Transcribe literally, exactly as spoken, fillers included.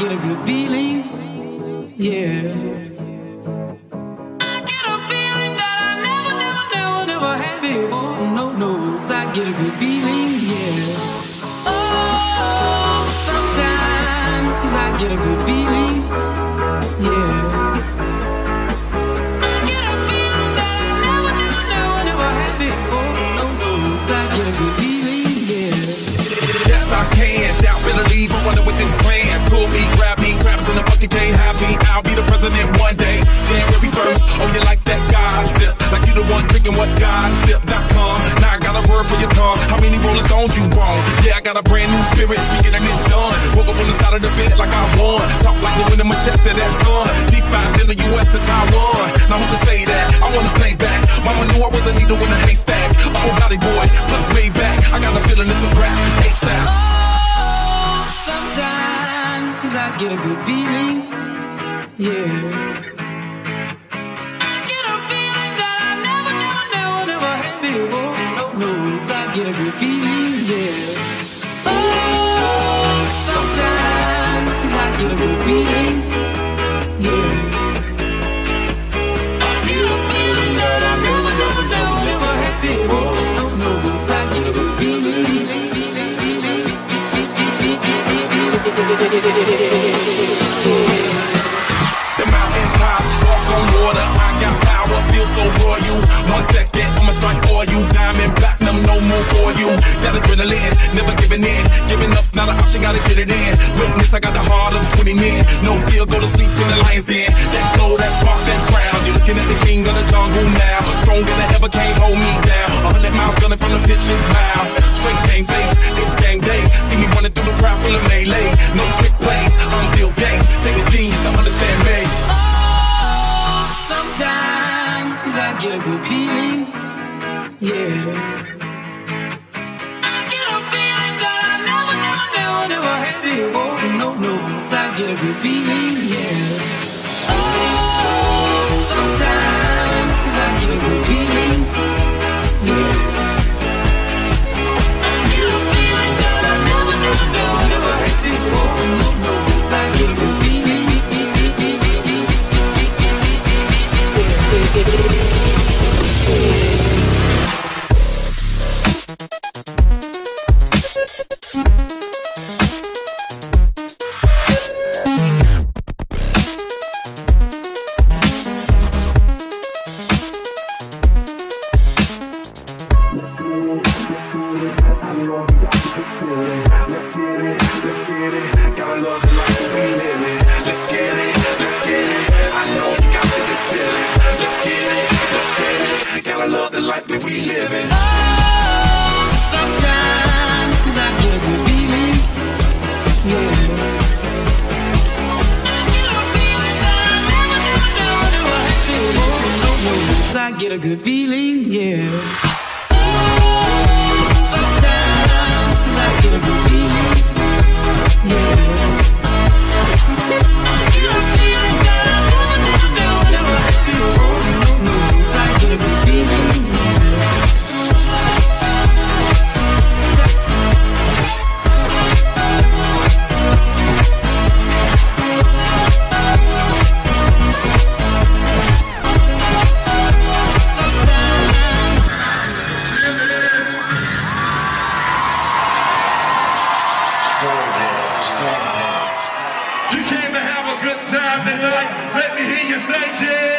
get a good feeling, yeah. I get a feeling that I never, never, never, never had before. No, no, I get a good feeling, yeah. Oh, sometimes I get a good feeling, yeah. I get a feeling that I never, never, never, never had before. No, no, I get a good feeling, yeah. Yes, I can. Doubt, better leave. I'm running with this plan. Pull me, grab me, crabs in the bucket, can't have me. I'll be the president one day. January first. Oh, you like that gossip? Like you the one drinking what gossip dot com. Now I got a word for your tongue. How many Rolling Stones you grown? Yeah, I got a brand new spirit speaking and it's done. Woke up on the side of the bed like I won. Talk like the wind in my chest to that sun. G five in the U S to Taiwan. Now who can say that? I wanna play back. Mama knew I was a needle in a haystack. A whole body boy, plus way back. I got a feeling it's a rap. ASAP. Oh, sometimes I get a good feeling, yeah. I get a feeling that I never, never, never, never had before. No, no, I get a good feeling, yeah. Oh, sometimes I get a good feeling, yeah. I get a feeling that I never, never, never, never had before. No, no, I get a good feeling. The mountains high, walk on water. I got power, feel so royal. One second, I'ma strike for you. Diamond, platinum, no more for you. That adrenaline, never giving in. Giving up's not an option, gotta get it in. Witness, I got the heart of twenty men. No fear, go to sleep in the lion's den. That glow, that spark, that crown. You're looking at the king of the jungle now. Stronger than ever, can't hold me down. A hundred miles gunning from the pitch's mouth. Straight game face, it's game day. See me running through the crowd full of melee. No trick plays, I'm Bill Gates. Take a genius to understand me. Oh, sometimes I get a good feeling, yeah. I get a feeling that I never, never, never, never had before. No, no, I get a good feeling, yeah. Oh, sometimes I get a good feeling, yeah. I get a feeling that I never, never, never, never had before. No, no, I get a good feeling. I get a good feeling, yeah. Oh, sometimes I get a good feeling, yeah. I get a feeling that I never, never, never, never had before. No, no, I get a good feeling, yeah. You came to have a good time tonight. Let me hear you say yeah.